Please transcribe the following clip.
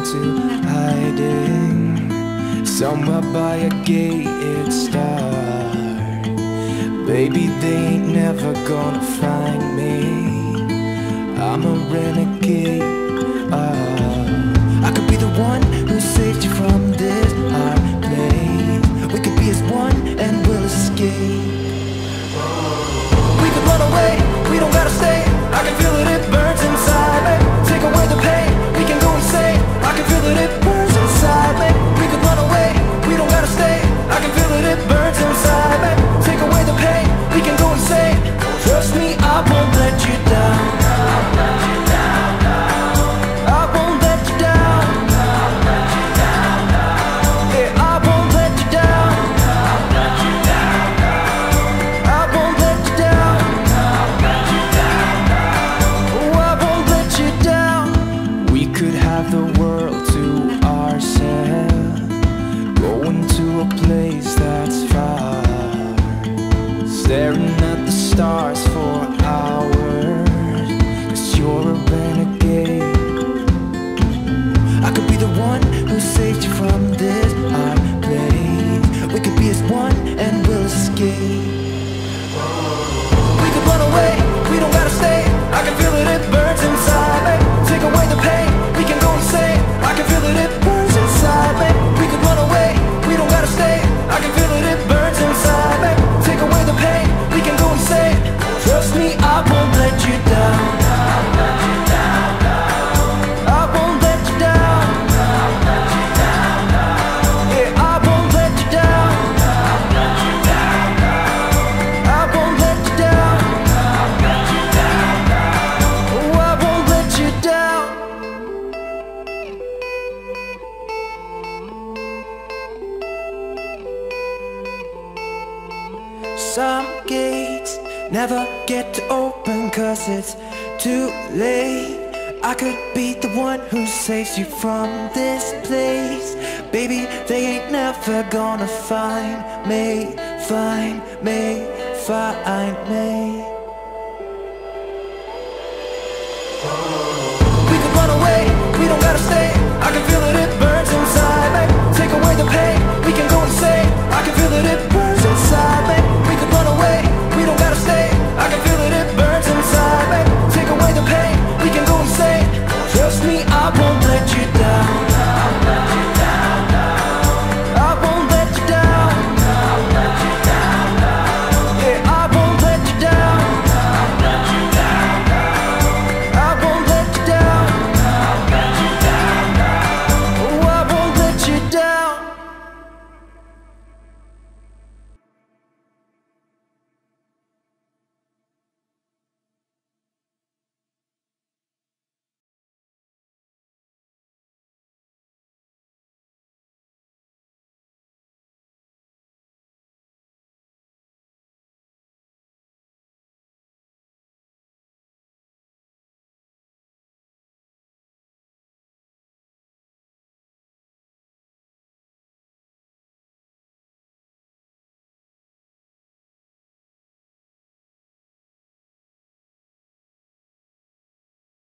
into hiding somewhere by a gated star. Baby, they ain't never gonna find me. I'm a renegade. I could be the one who saved you from this hard place. We could be as one and we'll escape. We could run away, we don't gotta stay. I can feel it, it burns inside me. Take away the pain, we can go insane. I can feel it, it burns inside me. We could run away, we don't gotta stay. I can feel it, it burns inside me. Take away the pain, we can go insane. Trust me, I won't let you down. I won't let you down. Yeah, I won't let you down. I won't let you down. Oh, I won't let you down. We could have the world to ourselves, going to a place that's far, staring at the stars for hours, 'cause you're a renegade. I could be the one who saved you from this hard place. We could be as one and we'll escape. We could run away, we don't gotta stay. I can feel it, it burns inside me. Take away the pain, we can go insane. I can feel it, it burns inside me. We could run away, we don't gotta stay. I can feel it, it burns inside me. Take away the pain, we can go insane. Trust me, I won't let you down. I won't let you down. Yeah, I won't let you down. I won't let you down. Oh, I won't let you down. Some gates never get to open 'cause it's too late. I could be the one who saves you from this place. Baby, they ain't never gonna find me, find me, find me. We could run away, we don't gotta stay. I can feel it, it burns inside me. Take away the pain, we can